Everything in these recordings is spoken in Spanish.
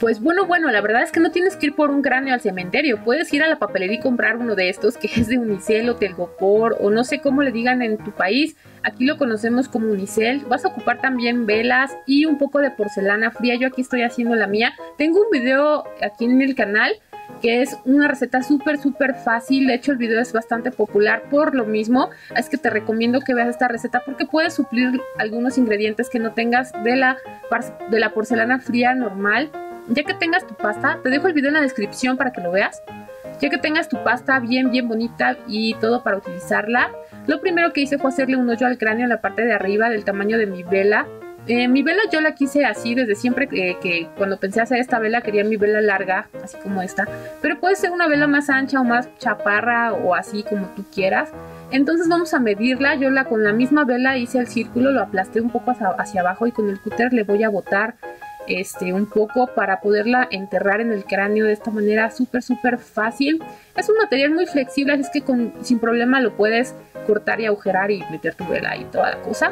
Pues bueno, la verdad es que no tienes que ir por un cráneo al cementerio. Puedes ir a la papelería y comprar uno de estos que es de unicel o telgopor o no sé cómo le digan en tu país. Aquí lo conocemos como unicel. Vas a ocupar también velas y un poco de porcelana fría. Yo aquí estoy haciendo la mía. Tengo un video aquí en el canal que es una receta súper fácil. De hecho el video es bastante popular por lo mismo, es que te recomiendo que veas esta receta porque puedes suplir algunos ingredientes que no tengas de la porcelana fría normal. Ya que tengas tu pasta, te dejo el video en la descripción para que lo veas. Ya que tengas tu pasta bien bonita y todo para utilizarla, lo primero que hice fue hacerle un hoyo al cráneo en la parte de arriba del tamaño de mi vela. Mi vela yo la quise así desde siempre, que cuando pensé hacer esta vela quería mi vela larga, así como esta. Pero puede ser una vela más ancha o más chaparra o así como tú quieras. Entonces vamos a medirla. Yo con la misma vela hice el círculo, lo aplasté un poco hacia abajo y con el cúter le voy a botar un poco para poderla enterrar en el cráneo de esta manera súper fácil. Es un material muy flexible, así es que sin problema lo puedes cortar y agujerar y meter tu vela y toda la cosa.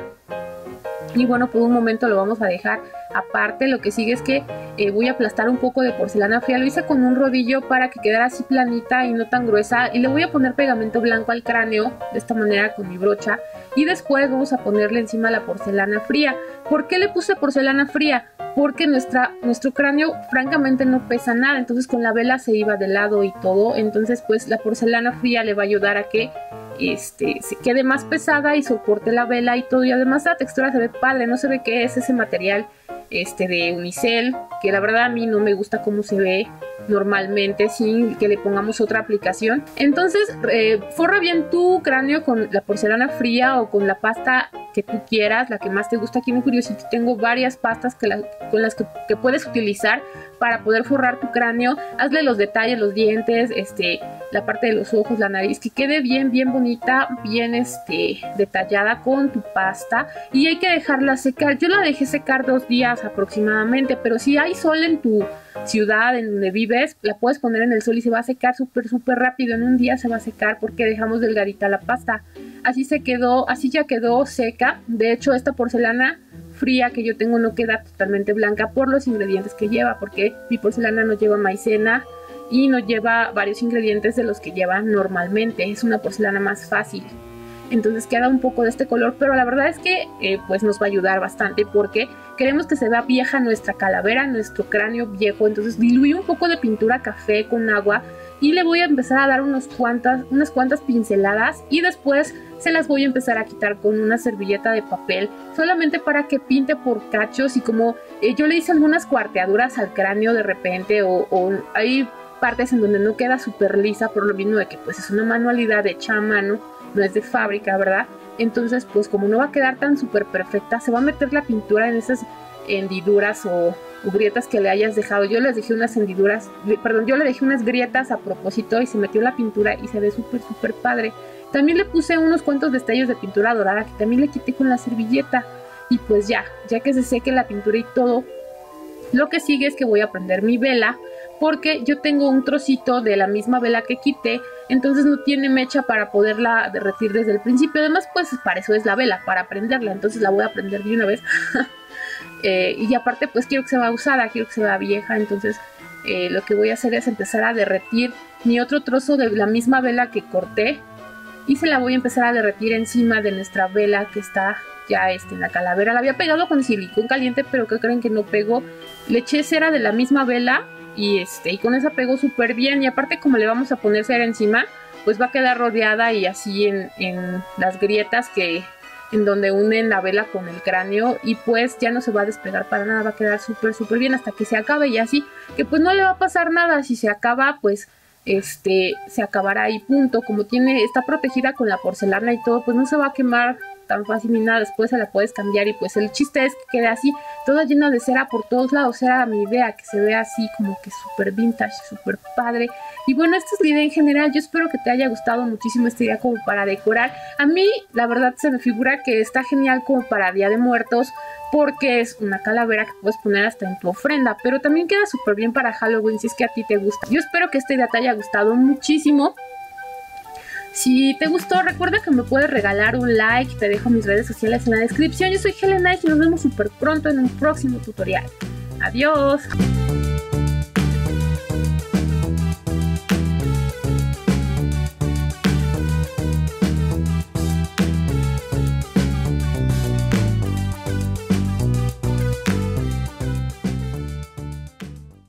Y bueno, por un momento lo vamos a dejar aparte. Lo que sigue es que voy a aplastar un poco de porcelana fría. Lo hice con un rodillo para que quedara así planita y no tan gruesa. Y le voy a poner pegamento blanco al cráneo de esta manera con mi brocha. Y después vamos a ponerle encima la porcelana fría. ¿Por qué le puse porcelana fría? Porque nuestro cráneo francamente no pesa nada. Entonces con la vela se iba de lado y todo. Entonces pues la porcelana fría le va a ayudar a que se quede más pesada y soporte la vela y todo. Y además la textura se ve padre. No se ve que es ese material de unicel, que la verdad a mí no me gusta cómo se ve normalmente sin que le pongamos otra aplicación. Entonces forra bien tu cráneo con la porcelana fría o con la pasta que tú quieras, la que más te gusta. Aquí en Curiosity tengo varias pastas con las que puedes utilizar para poder forrar tu cráneo. Hazle los detalles, los dientes, la parte de los ojos, la nariz, que quede bien bonita, bien detallada con tu pasta. Y hay que dejarla secar. Yo la dejé secar 2 días aproximadamente, pero si hay sol en tu ciudad en donde vives, la puedes poner en el sol y se va a secar súper rápido. En un día se va a secar porque dejamos delgadita la pasta. Así ya quedó seca. De hecho, esta porcelana fría que yo tengo no queda totalmente blanca por los ingredientes que lleva, porque mi porcelana no lleva maicena y no lleva varios ingredientes de los que lleva normalmente. Es una porcelana más fácil. Entonces queda un poco de este color, pero la verdad es que pues nos va a ayudar bastante porque queremos que se vea vieja nuestra calavera, nuestro cráneo viejo. Entonces diluí un poco de pintura café con agua y le voy a empezar a dar unas cuantas pinceladas y después se las voy a empezar a quitar con una servilleta de papel, solamente para que pinte por cachos. Y como yo le hice algunas cuarteaduras al cráneo de repente, o hay partes en donde no queda súper lisa por lo mismo de que pues es una manualidad hecha a mano, no es de fábrica, ¿verdad? Entonces pues como no va a quedar tan súper perfecta, se va a meter la pintura en esas hendiduras o grietas que le hayas dejado. Yo les dejé unas hendiduras, perdón, yo le dejé unas grietas a propósito y se metió la pintura y se ve súper padre. También le puse unos cuantos destellos de pintura dorada que también le quité con la servilleta. Y pues ya que se seque la pintura y todo, lo que sigue es que voy a prender mi vela, porque yo tengo un trocito de la misma vela que quité, entonces no tiene mecha para poderla derretir desde el principio. Además pues para eso es la vela, para prenderla, entonces la voy a prender de una vez. Y aparte pues quiero que se vea usada, quiero que se vea vieja. Entonces lo que voy a hacer es empezar a derretir mi otro trozo de la misma vela que corté y se la voy a empezar a derretir encima de nuestra vela que está ya en la calavera. La había pegado con silicón caliente, pero ¿qué creen? Que no pegó. Le eché cera de la misma vela y con esa pegó súper bien. Y aparte como le vamos a poner cera encima, pues va a quedar rodeada y así en las grietas en donde unen la vela con el cráneo, y pues ya no se va a despegar para nada, va a quedar súper bien hasta que se acabe. Y así que pues no le va a pasar nada. Si se acaba pues se acabará y punto. Como está protegida con la porcelana y todo, pues no se va a quemar tan fácil ni nada. Después se la puedes cambiar y pues el chiste es que quede así toda llena de cera por todos lados. Era mi idea, que se vea así como que súper vintage, súper padre. Y bueno, esta es la idea en general. Yo espero que te haya gustado muchísimo esta idea como para decorar. A mí la verdad se me figura que está genial como para Día de Muertos, porque es una calavera que puedes poner hasta en tu ofrenda, pero también queda súper bien para Halloween si es que a ti te gusta. Yo espero que esta idea te haya gustado muchísimo. Si te gustó, recuerda que me puedes regalar un like. Te dejo mis redes sociales en la descripción. Yo soy Helen Nice y nos vemos súper pronto en un próximo tutorial. Adiós.